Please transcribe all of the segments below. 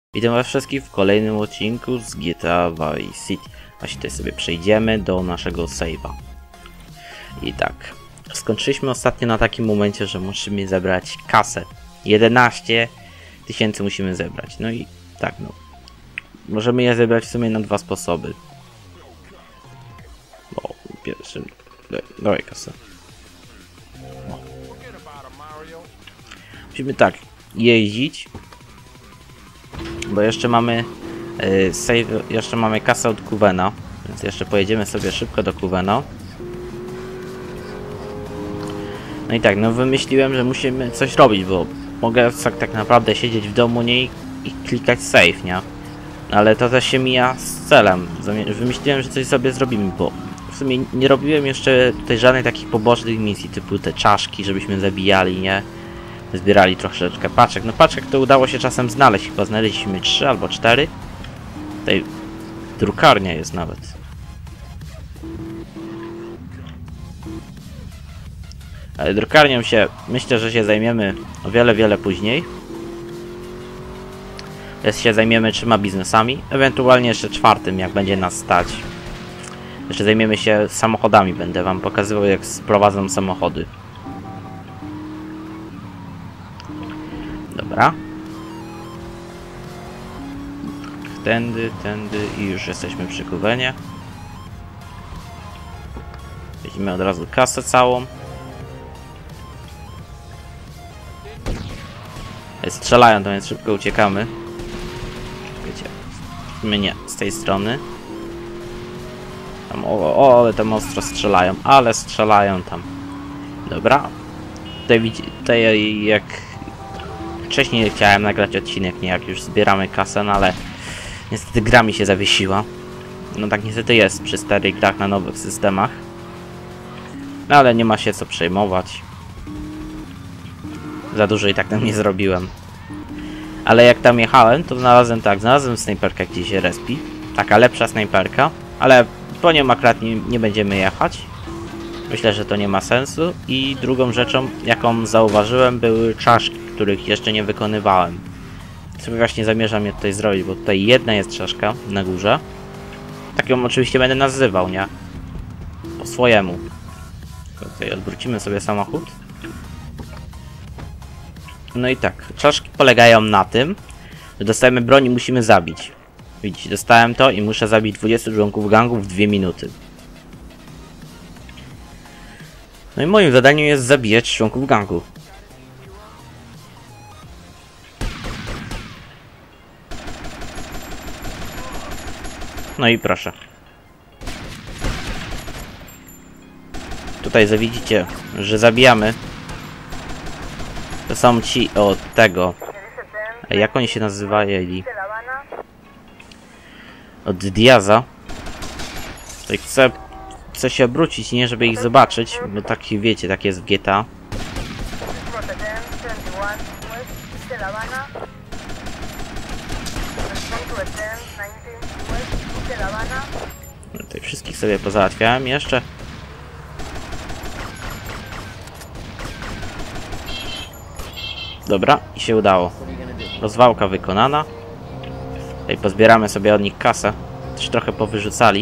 Witam was wszystkich w kolejnym odcinku z GTA Vice City. Właśnie tutaj sobie przejdziemy do naszego save'a. I tak, skończyliśmy ostatnio na takim momencie, że musimy zebrać kasę. 11 000 musimy zebrać. No i tak, no. Możemy je zebrać w sumie na dwa sposoby. Bo pierwszym... Dawaj kasę. No. Musimy tak jeździć. Bo jeszcze mamy save, jeszcze mamy kasę od Kuvena, więc jeszcze pojedziemy sobie szybko do Kuvena. No i tak, no wymyśliłem, że musimy coś robić, bo mogę tak naprawdę siedzieć w domu i klikać save, nie? Ale to też się mija z celem. Wymyśliłem, że coś sobie zrobimy, bo w sumie nie robiłem jeszcze tutaj żadnych takich pobocznych misji, typu te czaszki, żebyśmy zabijali, nie? Zbierali troszeczkę paczek. No paczek to udało się czasem znaleźć. Chyba znaleźliśmy 3 albo 4. Tutaj drukarnia jest nawet. Ale drukarnią myślę, że się zajmiemy o wiele później. Teraz się zajmiemy 3 biznesami. Ewentualnie jeszcze 4, jak będzie nas stać. Jeszcze zajmiemy się samochodami. Będę wam pokazywał, jak sprowadzam samochody. Dobra. Tędy i już jesteśmy przy Kuvenie. Weźmiemy od razu kasę całą. Strzelają, to więc szybko uciekamy. Wiecie, my nie, z tej strony. Tam, ale tam ostro strzelają, ale strzelają tam. Dobra. Tutaj jak... Wcześniej chciałem nagrać odcinek, nie jak już zbieramy kasę, no ale niestety gra mi się zawiesiła. No tak niestety jest przy starych grach na nowych systemach. No ale nie ma się co przejmować. Za dużo i tak tam nie zrobiłem. Ale jak tam jechałem, to znalazłem snajperkę, gdzie się respi. Taka lepsza snajperka, ale po nią akurat nie będziemy jechać. Myślę, że to nie ma sensu. I drugą rzeczą, jaką zauważyłem, były czaszki, których jeszcze nie wykonywałem. Sobie właśnie zamierzam je tutaj zrobić, bo tutaj jedna jest czaszka na górze. Tak ją oczywiście będę nazywał, nie? Po swojemu. Tutaj odwrócimy sobie samochód. No i tak, czaszki polegają na tym, że dostajemy broń i musimy zabić. Widzicie, dostałem to i muszę zabić 20 członków gangu w 2 minuty. No i moim zadaniem jest zabijać członków gangu. No i proszę. Tutaj widzicie, że zabijamy. To są ci od tego. Jak oni się nazywali? Od Diaza. Tutaj chcę się obrócić, nie żeby ich zobaczyć, bo tak wiecie, tak jest w GTA. Tutaj wszystkich sobie pozałatwiałem jeszcze. Dobra, i się udało. Rozwałka wykonana. Tutaj pozbieramy sobie od nich kasę. Też trochę powyrzucali.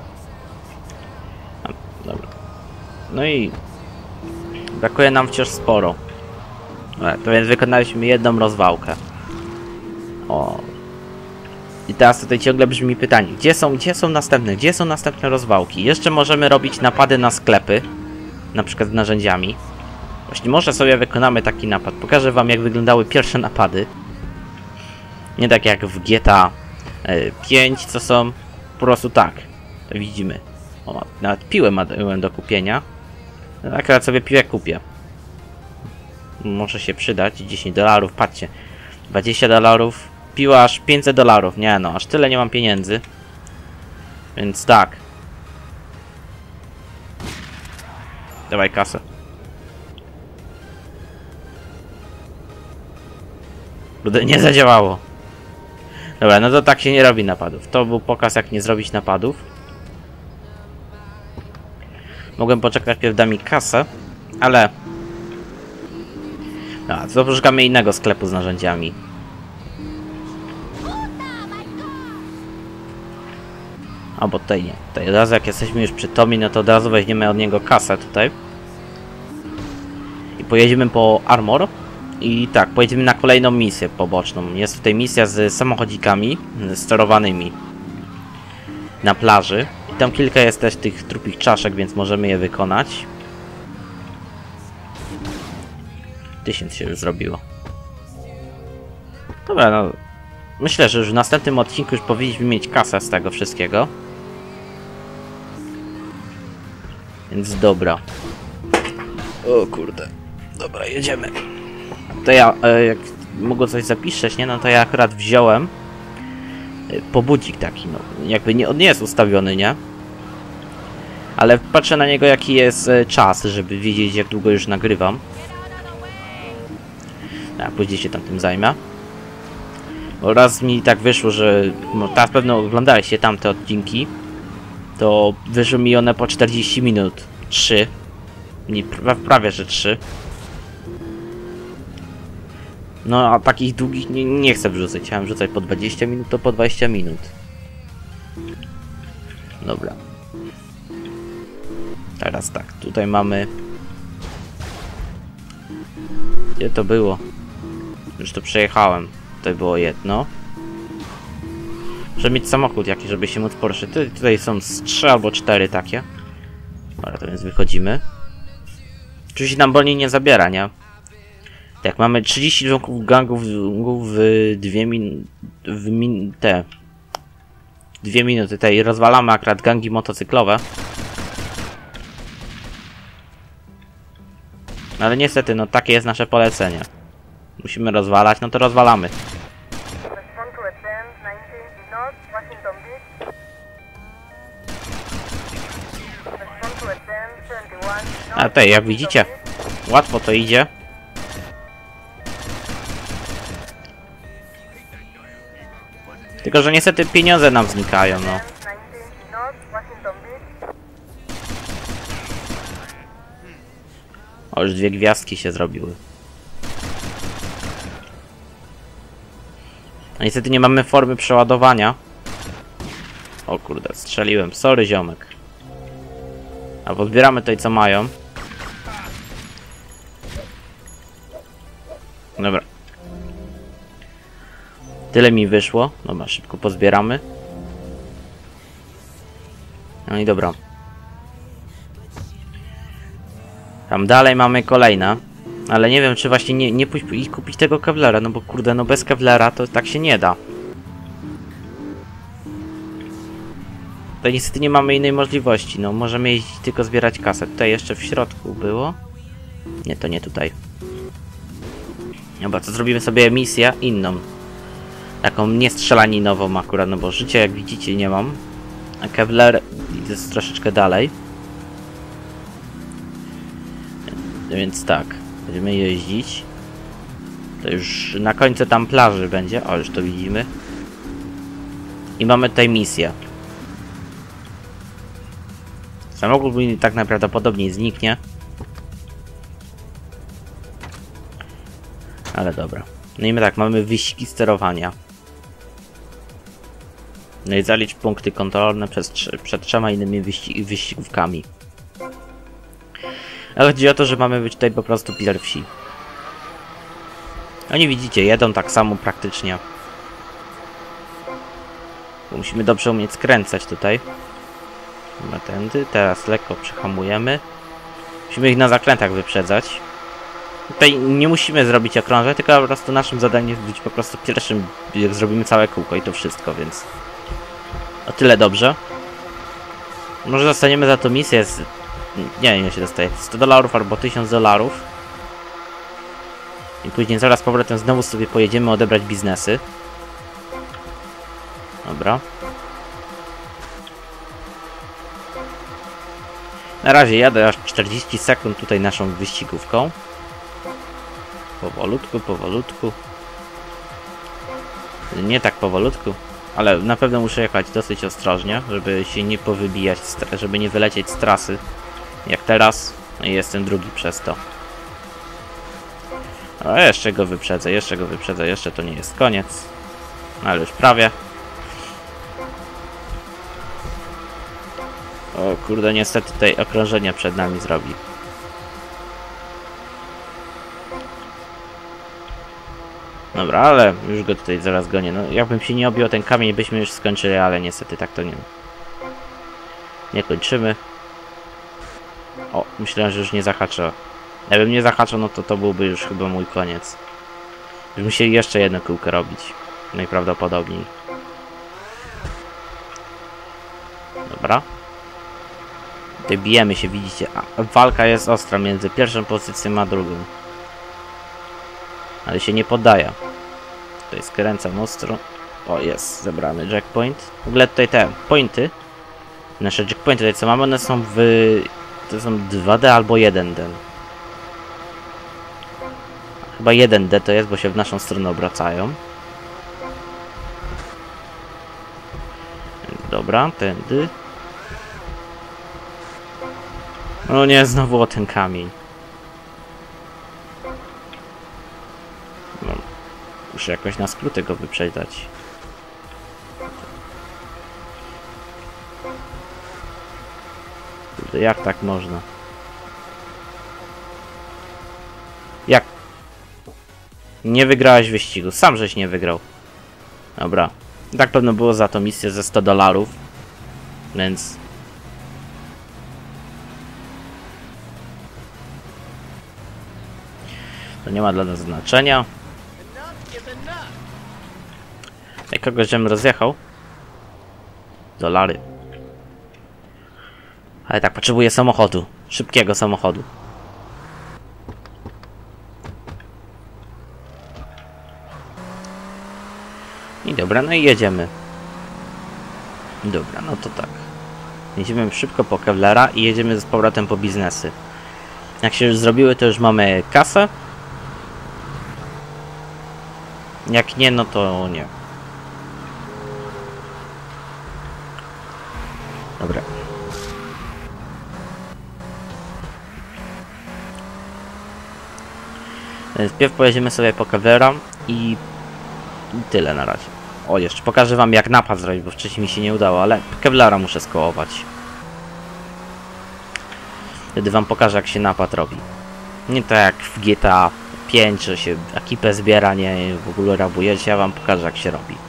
Dobra. No i brakuje nam wciąż sporo. To więc wykonaliśmy jedną rozwałkę. O. I teraz tutaj ciągle brzmi pytanie, gdzie są następne rozwałki? Jeszcze możemy robić napady na sklepy, na przykład z narzędziami. Właśnie może sobie wykonamy taki napad. Pokażę wam, jak wyglądały pierwsze napady. Nie tak jak w GTA 5, co są po prostu tak. To widzimy. O, nawet piłę mam do kupienia. Akurat sobie piłę kupię. Może się przydać. 10 dolarów, patrzcie. 20 dolarów. Piła aż 500 dolarów. Nie no, aż tyle nie mam pieniędzy. Więc tak. Dawaj kasę. Nie zadziałało. Dobra, no to tak się nie robi napadów. To był pokaz, jak nie zrobić napadów. Mogłem poczekać, pierw da mi kasę, ale... No, to poszukamy innego sklepu z narzędziami. Albo tutaj nie. Tutaj od razu jak jesteśmy już przy Tomie, no to od razu weźmiemy od niego kasę tutaj. I pojedziemy po Armor. I tak, pojedziemy na kolejną misję poboczną. Jest tutaj misja z samochodzikami sterowanymi na plaży. I tam kilka jest też tych trupich czaszek, więc możemy je wykonać. 1000 się już zrobiło. Dobra, no. Myślę, że już w następnym odcinku już powinniśmy mieć kasę z tego wszystkiego. Więc dobra. O kurde. Dobra, jedziemy. To ja, jak mogło coś zapisać, nie? No to ja akurat wziąłem pobudzik taki, no. Jakby nie, on nie jest ustawiony, nie? Ale patrzę na niego, jaki jest czas, żeby wiedzieć, jak długo już nagrywam. A później się tam tym zajmę. Bo raz mi tak wyszło, że no, teraz pewno oglądaliście tamte odcinki. To wyszły mi one po 40 minut. 3. Prawie, że 3. No a takich długich nie chcę wrzucać. Chciałem wrzucać po 20 minut, to po 20 minut. Dobra. Teraz tak, tutaj mamy... Gdzie to było? Już to przejechałem. Tutaj było jedno. Żeby mieć samochód jakiś, żeby się móc poruszyć. Tutaj są 3 albo 4 takie. Dobra, to więc wychodzimy. Oczywiście nam broni nie zabiera, nie? Tak, mamy 30 członków gangów w 2 minuty. Tutaj rozwalamy akurat gangi motocyklowe. No ale niestety, no takie jest nasze polecenie. Musimy rozwalać, no to rozwalamy. A tutaj, jak widzicie, łatwo to idzie. Tylko, że niestety pieniądze nam znikają, no. O, już 2 gwiazdki się zrobiły. No niestety nie mamy formy przeładowania. O kurde, strzeliłem. Sorry, ziomek. A podbieramy tutaj, co mają. Dobra. Tyle mi wyszło. Dobra, szybko pozbieramy. No i dobra. Tam dalej mamy kolejne. Ale nie wiem, czy właśnie nie pójść i kupić tego Kevlara. No bo kurde, no bez Kevlara to tak się nie da. Tutaj niestety nie mamy innej możliwości. No możemy jeździć tylko zbierać kasę. Tutaj jeszcze w środku było. Nie, to nie tutaj. Dobra, to zrobimy sobie misję inną. Taką niestrzelaninową akurat, no bo życia jak widzicie nie mam. A Kevlar jest troszeczkę dalej. Więc tak, będziemy jeździć. To już na końcu tam plaży będzie. O, już to widzimy. I mamy tutaj misję. Samochód tak najprawdopodobniej zniknie. Ale dobra. No i my tak, mamy wyścigi sterowania. No i zalicz punkty kontrolne przed 3 innymi wyścigówkami. Ale chodzi o to, że mamy być tutaj po prostu pierwsi. Oni widzicie, jedą tak samo praktycznie. Bo musimy dobrze umieć skręcać tutaj. Chyba tędy, teraz lekko przyhamujemy. Musimy ich na zakrętach wyprzedzać. Tutaj nie musimy zrobić okrążeń, tylko po prostu naszym zadaniem jest być po prostu pierwszym, jak zrobimy całe kółko i to wszystko, więc... O tyle dobrze. Może dostaniemy za to misję z... Nie wiem, ile się dostaje. $100 albo $1000. I później zaraz powrotem znowu sobie pojedziemy odebrać biznesy. Dobra. Na razie jadę aż 40 sekund tutaj naszą wyścigówką. Powolutku, powolutku. Nie tak powolutku, ale na pewno muszę jechać dosyć ostrożnie, żeby się nie powybijać, żeby nie wylecieć z trasy. Jak teraz. No i jestem drugi przez to. O, jeszcze go wyprzedzę, jeszcze to nie jest koniec. No, ale już prawie. O kurde, niestety tutaj okrążenie przed nami zrobi. Dobra, ale już go tutaj zaraz gonię. No, jakbym się nie objął ten kamień, byśmy już skończyli, ale niestety tak to nie kończymy. O, myślałem, że już nie zahaczę. Jakbym nie zahaczał, no to byłby już chyba mój koniec. Już musieli jeszcze jedno kółko robić. Najprawdopodobniej. Dobra. Tutaj bijemy się, widzicie. A walka jest ostra między pierwszą pozycją a drugą. Ale się nie poddaje. Tutaj skręcam ostro. O, jest zebrany jackpoint. W ogóle tutaj te pointy. Nasze jackpointy tutaj co mamy, one są w... To są 2D albo 1D. Chyba 1D to jest, bo się w naszą stronę obracają. Dobra, tędy. No nie, znowu o ten kamień. No, muszę jakoś na skróty go wyprzedzać. Kurde, jak tak można? Jak? Nie wygrałeś wyścigu. Sam żeś nie wygrał. Dobra. Tak pewno było za to misję ze $100. Więc... To nie ma dla nas znaczenia. Jak kogoś żem rozjechał. $. Ale tak, potrzebuję samochodu. Szybkiego samochodu. I dobra, no i jedziemy. Dobra, no to tak. Jedziemy szybko po Kevlara i jedziemy z powrotem po biznesy. Jak się już zrobiły, to już mamy kasę. Jak nie, no to nie. Dobra. Wpierw pojedziemy sobie po Kevlara i tyle na razie. O, jeszcze pokażę wam jak napad zrobić, bo wcześniej mi się nie udało, ale Kevlara muszę skołować. Wtedy wam pokażę jak się napad robi. Nie tak jak w GTA 5, że się ekipę zbiera, nie w ogóle rabujecie, ja wam pokażę jak się robi.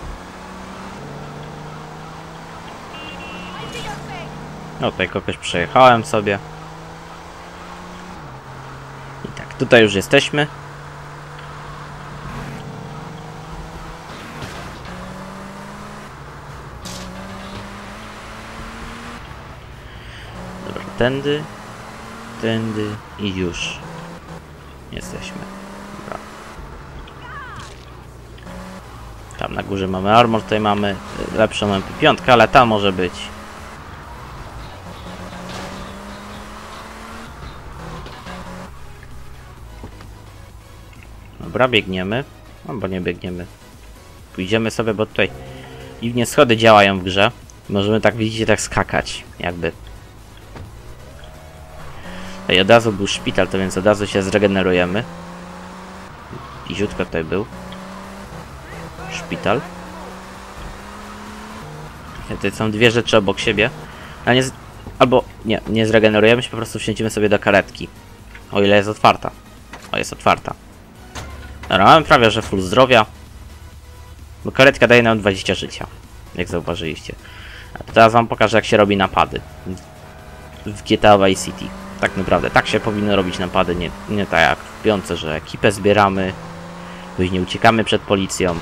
No tutaj kogoś przejechałem sobie. I tak, tutaj już jesteśmy. Dobra, tędy, tędy i już jesteśmy. Dobra. Tam na górze mamy armor, tutaj mamy lepszą MP5, ale ta może być. Dobra, biegniemy. Albo nie biegniemy. Pójdziemy sobie, bo tutaj dziwnie schody działają w grze. Możemy tak, widzicie, tak skakać. Jakby. Tutaj od razu był szpital, to więc od razu się zregenerujemy. Piziutko tutaj był. Szpital. Tutaj są dwie rzeczy obok siebie. A nie albo nie zregenerujemy się, po prostu wsiądziemy sobie do karetki. O ile jest otwarta. O, jest otwarta. Dobra, mamy prawie że full zdrowia. Bo karetka daje nam 20 życia. Jak zauważyliście. A to teraz wam pokażę jak się robi napady. W GTA Vice City. Tak naprawdę, tak się powinno robić napady. Nie tak jak w piątce, że ekipę zbieramy. Później uciekamy przed policją.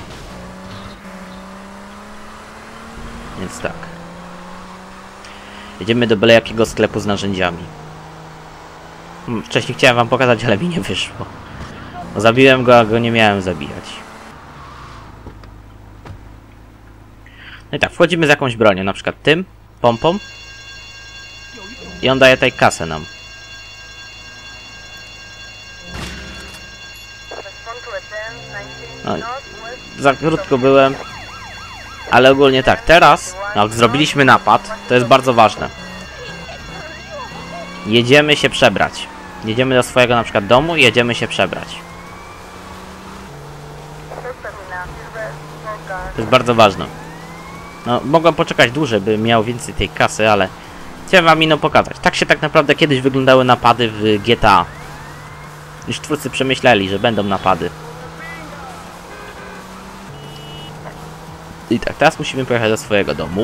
Więc tak. Jedziemy do byle jakiego sklepu z narzędziami. Wcześniej chciałem wam pokazać, ale mi nie wyszło. Bo zabiłem go, a go nie miałem zabijać. No i tak, wchodzimy z jakąś bronią, na przykład tym, pompą. I on daje tutaj kasę nam. No, za krótko byłem. Ale ogólnie tak, teraz, jak zrobiliśmy napad, to jest bardzo ważne. Jedziemy się przebrać. Jedziemy do swojego na przykład domu i jedziemy się przebrać. To jest bardzo ważne. No, mogłem poczekać dłużej, by miał więcej tej kasy, ale Chciałem wam inną pokazać. Tak się tak naprawdę kiedyś wyglądały napady w GTA. Już twórcy przemyśleli, że będą napady. I tak, teraz musimy pojechać do swojego domu.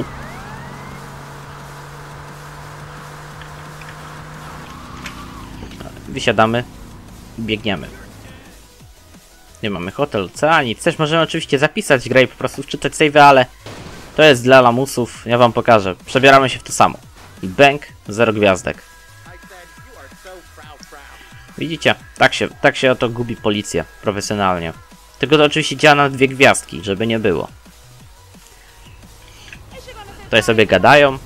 Wysiadamy i biegniemy. Nie mamy hotel, nic. Też możemy oczywiście zapisać grę i po prostu wczytać save, ale to jest dla lamusów. Ja wam pokażę. Przebieramy się w to samo. I bęk, 0 gwiazdek. Widzicie? Tak się oto gubi policja profesjonalnie. Tylko to oczywiście działa na 2 gwiazdki, żeby nie było. Tutaj sobie gadają.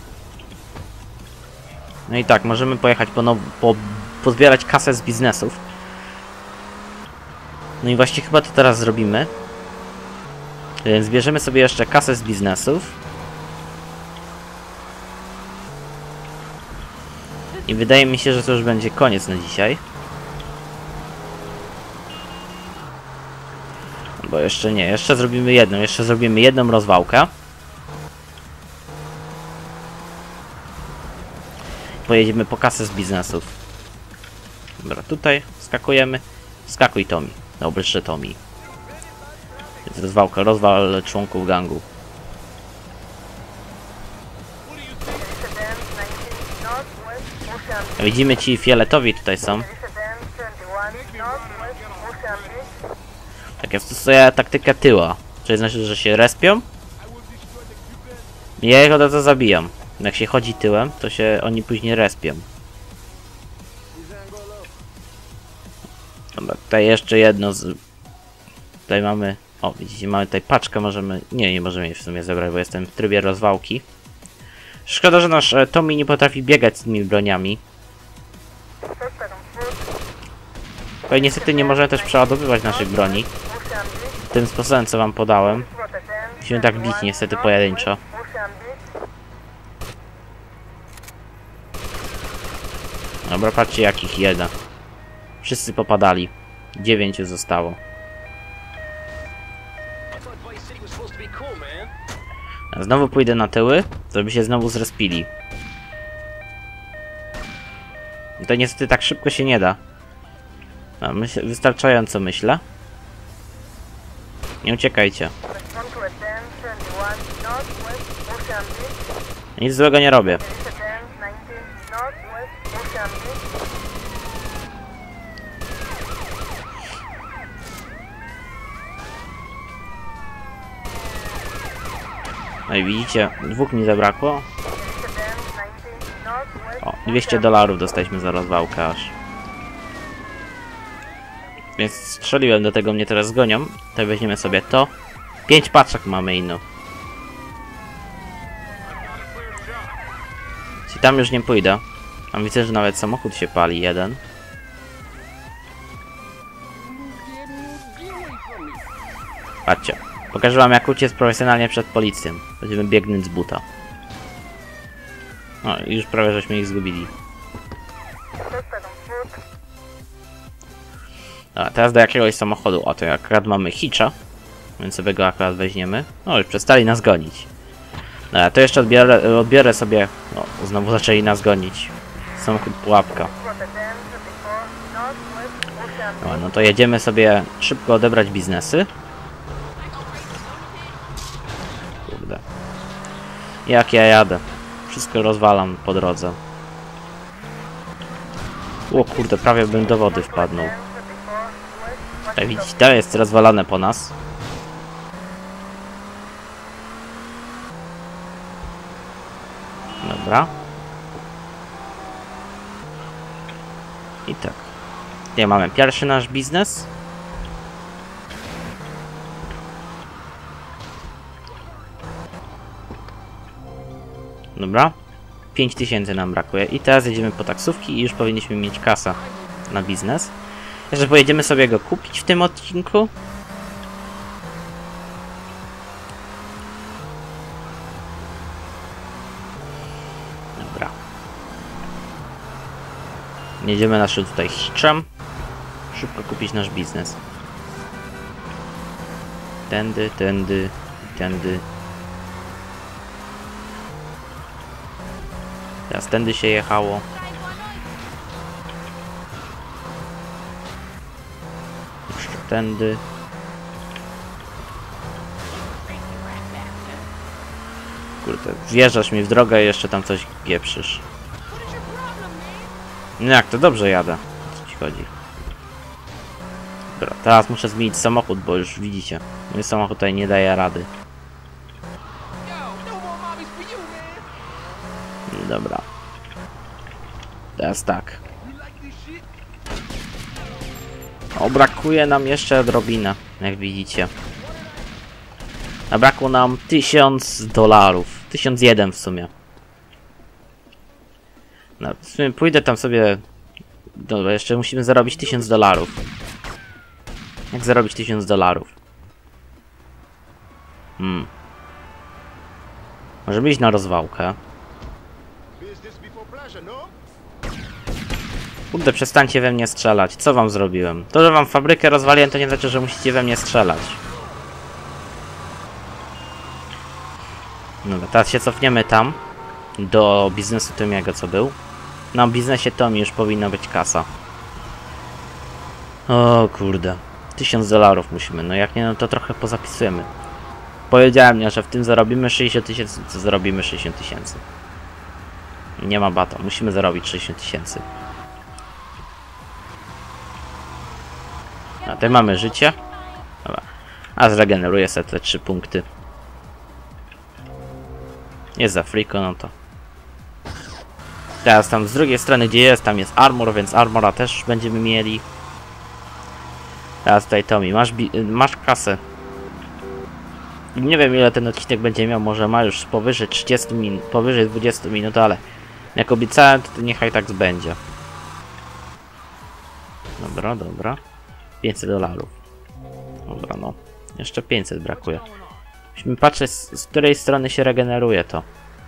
No i tak, możemy pojechać pozbierać kasę z biznesów. No i właśnie chyba to teraz zrobimy. Więc zbierzemy sobie jeszcze kasę z biznesów. I wydaje mi się, że to już będzie koniec na dzisiaj. Bo jeszcze nie, jeszcze zrobimy jedną rozwałkę. Pojedziemy po kasę z biznesów. Dobra, tutaj skakujemy. Skakuj, Tommy. Dobrze, że Tommy. Więc rozwałka, rozwal członków gangu. Widzimy, ci fioletowi tutaj są. Tak, ja stosuję taktykę tyła. Czyli znaczy, że się respią. I ja ich od razu zabijam. Jak się chodzi tyłem, to się oni później respią. Dobra, tutaj jeszcze jedno z... Tutaj mamy... O, widzicie, mamy tutaj paczkę, możemy... Nie możemy jej w sumie zebrać, bo jestem w trybie rozwałki. Szkoda, że nasz Tommy nie potrafi biegać z tymi broniami. Tutaj niestety nie możemy też przeładowywać naszych broni. Tym sposobem, co wam podałem. Musimy tak bić niestety pojedynczo. Dobra, patrzcie jakich jeden. Wszyscy popadali. 9 zostało. Znowu pójdę na tyły, żeby się znowu zrespili. To niestety tak szybko się nie da. No, wystarczająco myślę. Nie uciekajcie. Nic złego nie robię. No i widzicie, 2 mi zabrakło. O, $200 dostaliśmy za rozwałkę aż. Więc strzeliłem, do tego mnie teraz zgonią. Tutaj weźmiemy sobie to. 5 paczek mamy inną. I tam już nie pójdę. Tam widzę, że nawet samochód się pali, jeden. Patrzcie. Pokażę wam, jak uciec profesjonalnie przed policją. Będziemy biegnąć z buta. No i już prawie żeśmy ich zgubili. A teraz do jakiegoś samochodu. O, to akurat mamy Hitcha. Więc sobie go akurat weźmiemy. No już przestali nas gonić. No, to jeszcze odbiorę sobie... O, znowu zaczęli nas gonić. Samochód pułapka. No to jedziemy sobie szybko odebrać biznesy. Kurde. Jak ja jadę. Wszystko rozwalam po drodze. O kurde, prawie bym do wody wpadnął. Jak widzicie, to jest rozwalane po nas. Dobra. I tak. Tutaj mamy pierwszy nasz biznes. Dobra. 5000 nam brakuje. I teraz jedziemy po taksówki i już powinniśmy mieć kasę na biznes. Jeszcze pojedziemy sobie go kupić w tym odcinku. Dobra. Jedziemy naszym tutaj Hitchem. Szybko kupić nasz biznes. Tędy, tędy, tędy. Teraz tędy się jechało. Jeszcze tędy. Kurde, wjeżdżasz mi w drogę i jeszcze tam coś pieprzysz. No jak, to dobrze jadę. O co ci chodzi? Dobra, teraz muszę zmienić samochód, bo już widzicie. Mój samochód tutaj nie daje rady. Dobra. Teraz tak. O, brakuje nam jeszcze odrobinę, jak widzicie. A brakło nam $1000. 1001 w sumie. No, w sumie pójdę tam sobie... Dobra, jeszcze musimy zarobić $1000. Jak zarobić $1000? Możemy iść na rozwałkę. Kurde, przestańcie we mnie strzelać. Co wam zrobiłem? To, że wam fabrykę rozwaliłem, to nie znaczy, że musicie we mnie strzelać. Dobra, teraz się cofniemy tam. Do biznesu Tomiego, co był. Na biznesie Tomi już powinna być kasa. O kurde. $1000 musimy. No jak nie, no to trochę pozapisujemy. Powiedziałem, że w tym zarobimy 60 000, to zarobimy 60 000. Nie ma bata. Musimy zarobić 60 000. A tutaj mamy życie. Dobra. A zregeneruję sobie te 3 punkty. Jest za friko, no to. Teraz tam z drugiej strony, gdzie jest, tam jest armor, więc armora też będziemy mieli. Teraz tutaj Tommy, masz kasę. Nie wiem, ile ten odcinek będzie miał, może ma już powyżej 30 minut, powyżej 20 minut, ale jak obiecałem, to niechaj tak będzie. Dobra, dobra. $500. Dobra, no. Jeszcze 500 brakuje. Musimy patrzeć, z której strony się regeneruje to.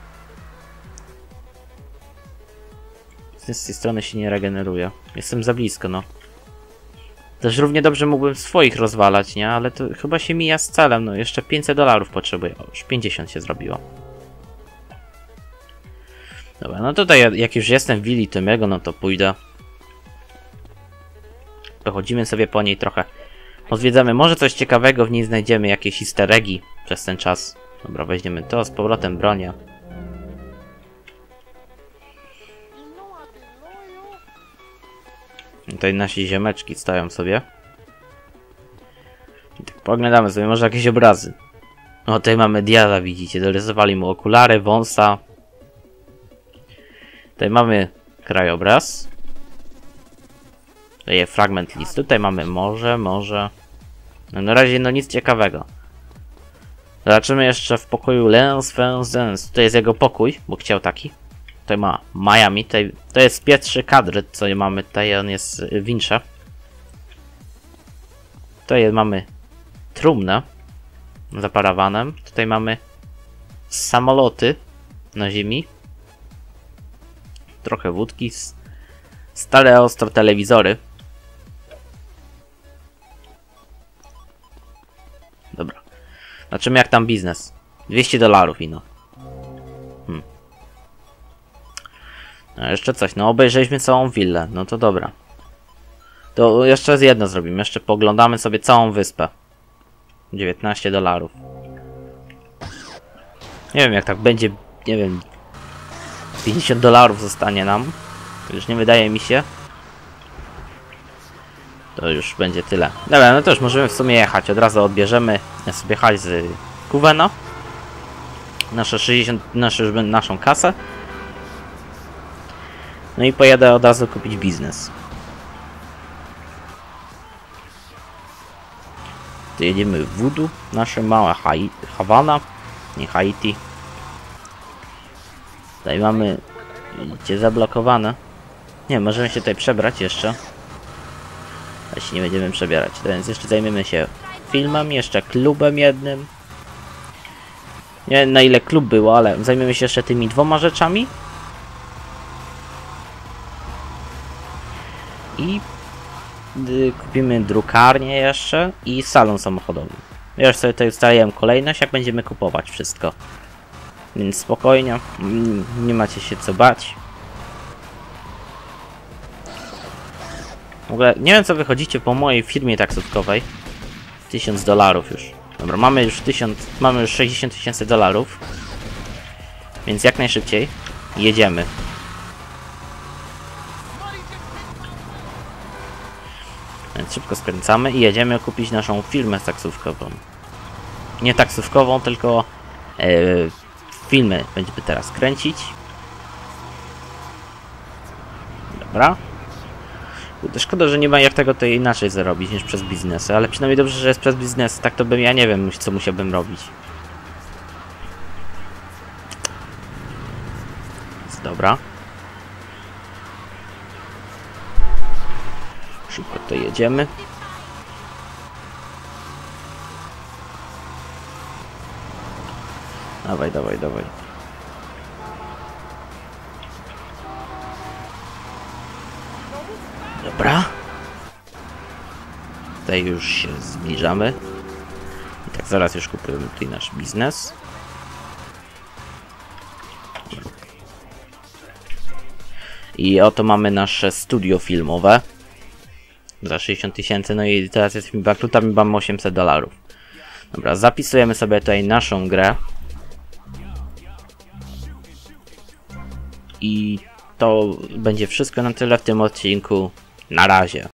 Z tej strony się nie regeneruje. Jestem za blisko, no. Też równie dobrze mógłbym swoich rozwalać, nie? Ale to chyba się mija z celem, no. Jeszcze $500 potrzebuję. O, już 50 się zrobiło. Dobra, no tutaj jak już jestem w willi Tomiego, no to pójdę. Pochodzimy sobie po niej trochę. Odwiedzamy, może coś ciekawego w niej znajdziemy, jakieś easter eggi przez ten czas. Dobra, weźmiemy to, z powrotem bronię. Tutaj nasi ziomeczki stoją sobie. I tak poglądamy sobie, może jakieś obrazy. O, tutaj mamy Diaza, widzicie, dorysowali mu okulary, wąsa. Tutaj mamy krajobraz. Tutaj jest fragment listu, tutaj mamy morze. No na razie no nic ciekawego. Zobaczymy jeszcze w pokoju Lens Fens. Tutaj jest jego pokój, bo chciał taki. Tutaj ma Miami, tutaj, to jest pierwszy kadr, co mamy, tutaj on jest w wincze. Tutaj mamy trumnę zaparowaną. Tutaj mamy samoloty na ziemi. Trochę wódki. Stare ostro telewizory. Dobra. Zobaczymy jak tam biznes. $200 ino. No jeszcze coś, no obejrzeliśmy całą willę, no to dobra. To jeszcze jedno zrobimy, jeszcze poglądamy sobie całą wyspę. $19. Nie wiem jak tak będzie, nie wiem. $50 zostanie nam. Już nie wydaje mi się. To już będzie tyle. Dobra, no to już możemy w sumie jechać. Od razu odbierzemy sobie hajs z Kuwena. Nasze 60, naszą kasę. No i pojadę od razu kupić biznes. Tu jedziemy w Voodoo. Nasze małe Hawana. Nie Haiti. Tutaj mamy... Widzicie, zablokowane. Nie, możemy się tutaj przebrać jeszcze. Ale się nie będziemy przebierać. Więc jeszcze zajmiemy się filmem, jeszcze klubem jednym. Nie wiem na ile klub było, ale zajmiemy się jeszcze tymi 2 rzeczami. I kupimy drukarnię jeszcze i salon samochodowy. Ja już sobie tutaj ustaliłem kolejność, jak będziemy kupować wszystko. Więc spokojnie, nie macie się co bać. W ogóle nie wiem co wychodzicie po mojej firmie taksówkowej. $1000 już. Dobra, mamy już 60 000 dolarów. Więc jak najszybciej jedziemy. Więc szybko skręcamy i jedziemy kupić naszą firmę taksówkową. Nie taksówkową, tylko filmy będziemy teraz kręcić. Dobra. Kurde, szkoda, że nie ma jak tego to inaczej zarobić niż przez biznesy, ale przynajmniej dobrze, że jest przez biznes, tak to bym, ja nie wiem, co musiałbym robić. Dobra. Szybko to jedziemy. Dawaj, dawaj, dawaj. Dobra. Tutaj już się zbliżamy. I tak zaraz już kupujemy tutaj nasz biznes. I oto mamy nasze studio filmowe. Za 60 000, no i teraz jesteśmy bankrutami, mamy $800. Dobra, zapisujemy sobie tutaj naszą grę. I to będzie wszystko na tyle w tym odcinku. Na razie.